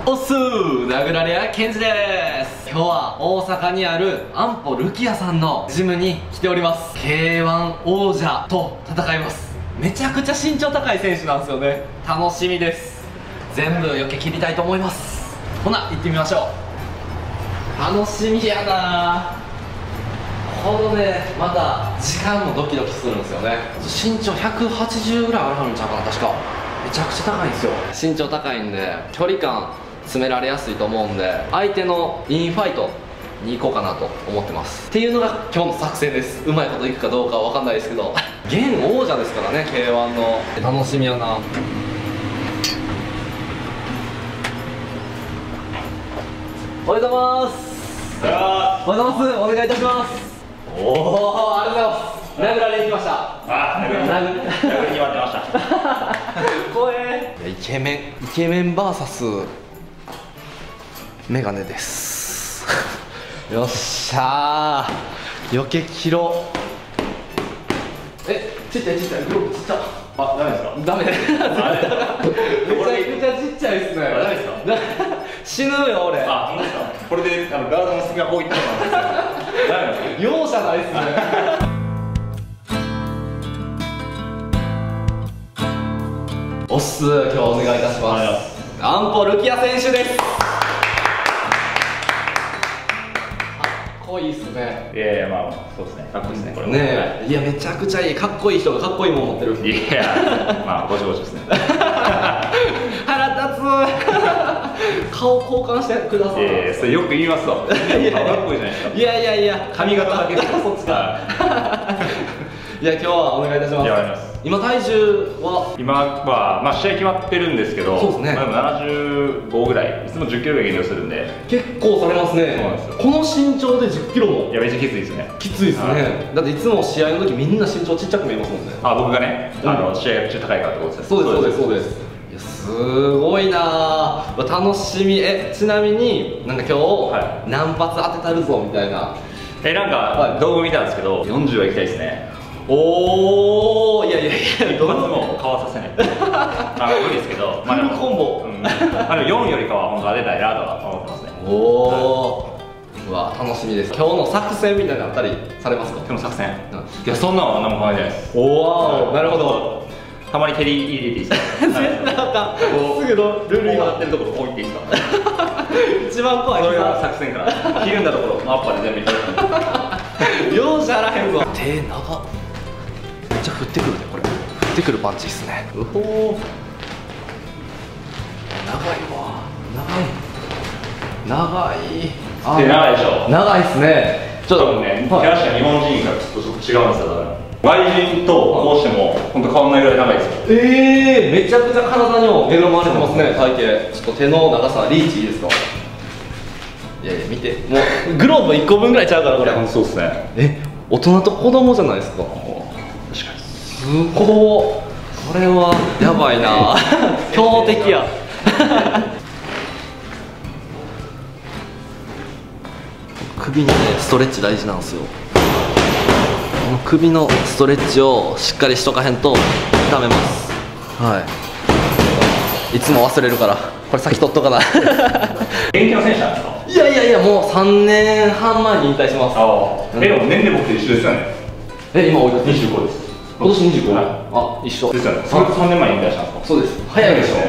おっすー、殴られ屋ケンジです。今日は大阪にある安保ルキアさんのジムに来ております。 K1 王者と戦います。めちゃくちゃ身長高い選手なんですよね。楽しみです。全部避け切りたいと思います。ほな行ってみましょう。楽しみやな。このね、また時間もドキドキするんですよね。身長180ぐらいあるんちゃうかな、確か。めちゃくちゃ高いんですよ。身長高いんで距離感詰められやすいと思うんで、相手のインファイトに行こうかなと思ってます。っていうのが今日の作戦です。うまいこといくかどうかは分かんないですけど現王者ですからね、 K1 の。楽しみやな。おはようございます。おはようございます。お願いいたします。おお、ありがとうございます。殴られに来ました。殴りに待ってました怖え。イケメン VS メガネですよっしゃー、避け切ろう。ちっちゃいグローブちっちゃ。あ、ダメですか。ダメめちゃくちゃちっちゃいですね。ダメですか。死ぬよ俺。あ、本当ですか。これでガードの隙がこういったのなんですよ。ダメです。容赦ないですねおっすー、今日お願いいたします。安保ルキア選手です。かっこいいっすね。いやいや、まあそうですね、かっこいいですねこれもね。いや、めちゃくちゃいい。かっこいい人がかっこいいもん持ってる。いや、まあぼちぼちですね腹立つ顔交換してください。いやいや、それよく言いますわ。かっこいいじゃないですか。いやいや、髪型だけそっちかいや、今日はお願いいたします。今体重は今は、まあ、試合決まってるんですけど、 そうですね、 まあ、でも75ぐらい、いつも10キロぐらい減量するんで。 結構されますね。そうなんですよ。この身長で10キロも。 いや、めっちゃきついですね。 きついですね。だっていつも試合の時みんな身長ちっちゃく見えますもんね。 あ、僕がね、試合中高いからってことです。 そうです。いや、すごいなぁ、楽しみ。ちなみになんか今日、何発当てたるぞみたいな。 なんか動画見たんですけど、40はいきたいですね。 おお、いや一発もかわさせない無理ですけど、 フルコンボ。 4よりかは本当当てたいなとは思ってますね。 おお、うわ、楽しみです。今日の作戦みたいなのあったりされますか。 今日の作戦、いや、そんなのは何も考えてないです。 おお、なるほど。 たまに蹴り入れていいですか。 絶対あかん。すぐルール違反ってるところこう言っていいですか。 一番怖い。 それが作戦からひるんだところマッパで全部いった容赦あらへんわ。手長っ。めっちゃ振ってくるね、これ。振ってくるパンチですね。うほー、長いわ。長いでしょ。長いっすね。 ちょっとね、手足が日本人からちょっと違うんですよ。外人とこうしても本当変わんないぐらい長いですよ。 めちゃくちゃ体にも恵まれてますね、体型。ちょっと手の長さ、リーチいいですか。いやいや、見て、もうグローブ1個分ぐらいちゃうから、これ。 そうですね。 大人と子供じゃないですか。確かに。すごい。これはやばいな強敵や首にね、ストレッチ大事なんですよ。この首のストレッチをしっかりしとかへんとダメます。いつも忘れるから、これ先取っとかな現役の選手なんですか。 いや、もう3年半前に引退します。 でも年齢僕と一緒ですよね。 今おいくつ。 25です。 今年25。あ、一緒ですよね。3年前に引退したんですか。 そうです。早いでしょ。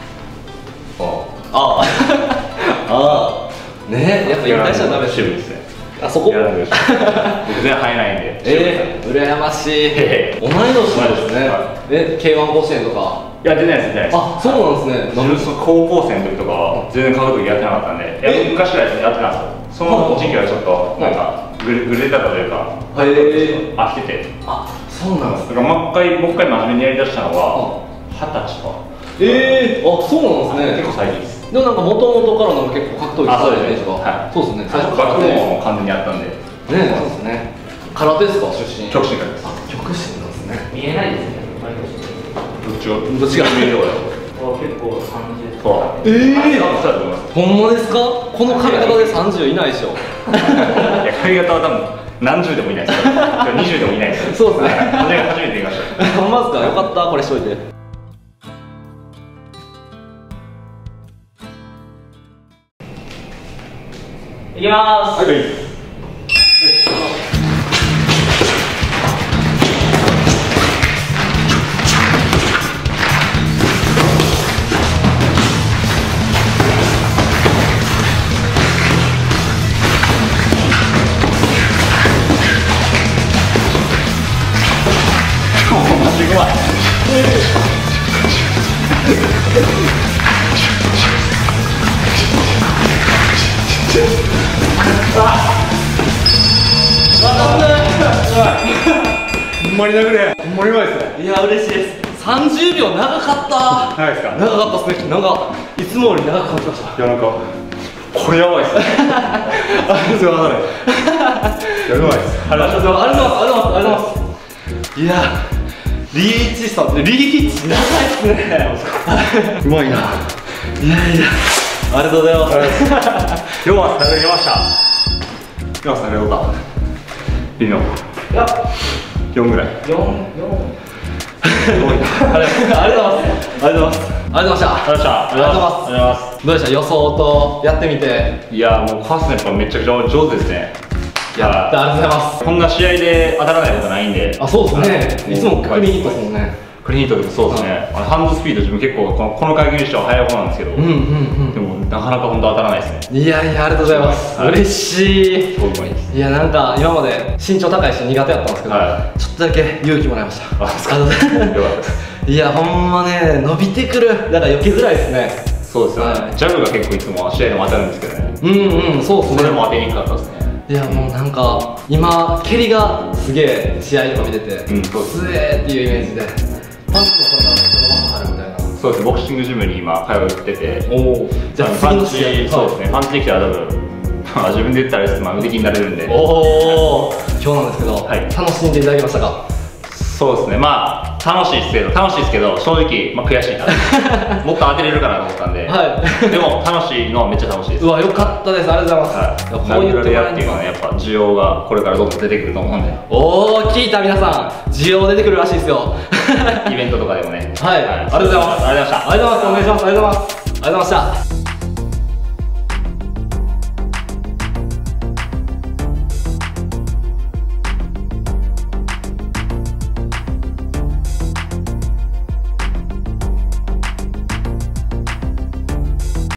ね、やっぱ引退したらダメです。 ですね。 あそこ。僕全然入れないんで。 羨ましい。同い年ですね。K1 甲子園とか。 いや、出ないです。 あ、そうなんですね。 自分高校生の時とかは全然格闘技やってなかったんで、昔からやってたんですよ。その時期はちょっとなんかぐれたというか飽きてて。 あ、そうなんです。 だからもう一回真面目にやりだしたのは20歳とか。 あ、そうなんですね。 結構最近です。 でもなんか元々からなんか結構格闘技されるイメージが。そうですね。 最初バックも完全にやったんで。 そうですね。空手ですか、出身。 極真からです。 極真なんですね。 見えないですね。 どっちが見えるわよ。 結構30。 ほんまですか。この髪型で30いないでしょ。 いや、髪型は多分何十でもいないですよ。20でもいないですよ。 そうですね。 初めて言いました。 ほんまですか。よかった、これしといて。 いきまーす。 はい。ほんまに殴れ。ほんまにうまいですね。 いや嬉しいです。30秒長かった。 長いですか。 長かったですね。なんかいつもより長く感じました。 いやなんかこれやばいっすね。 ありがとうございます。 いやうまいっす。 ありがとうございます。ありがとうございます。いやリーチさんリーチ長いっすね。 うまいな。 いやいやありがとうございます。 今日は投げました。今日は投げようか。いいの。 いや、 4ぐらい。 4。 ありがとうございます。ありがとうございます。ありがとうございました。 ありがとうございました。 ありがとうございます。どうでした予想とやってみて。 いやもうカースネッパーめちゃくちゃ上手ですね。 やったありがとうございます。 こんな試合で当たらないことないんで。 あそうですね。いつもクリーンヒットですもんね。 クリーンヒットでもそうですね。ハンドスピード自分結構この階級にしては速い方なんですけど。でもなかなか本当当たらないですね。 いやいやありがとうございます。嬉しい。 すごいうまいです。 いやなんか今まで身長高いし苦手だったんですけど、ちょっとだけ勇気もらいました。 あそうですか。よかったです。 いやほんまね伸びてくる。だから避けづらいですね。 そうですよね。ジャブが結構いつも試合でも当たるんですけどね。 そうですね。 それも当てにくかったですね。 いやもうなんか今蹴りがすげえ試合とか見てて、スエーっていうイメージでパンチもこれからそのままあるみたいな。 そうですね。ボクシングジムに今通ってて。 おお。じゃあ次の試合。 そうですね。パンチできたら多分自分で言ったら腕気になれるんで。 おお。今日なんですけど、楽しんでいただけましたか。 そうですね。まあ楽しいですけど正直悔しいな。もっと当てれるかなと思ったんで。でも楽しいのはめっちゃ楽しいです。 うわ良かったです。ありがとうございます。 こういうレアっていうのはねやっぱ需要がこれからどんどん出てくると思うんで。 おお聞いた皆さん需要出てくるらしいですよ。 イベントとかでもね。 はい。ありがとうございます。 ありがとうございました。 ありがとうございます。お願いします。ありがとうございます。ありがとうございました。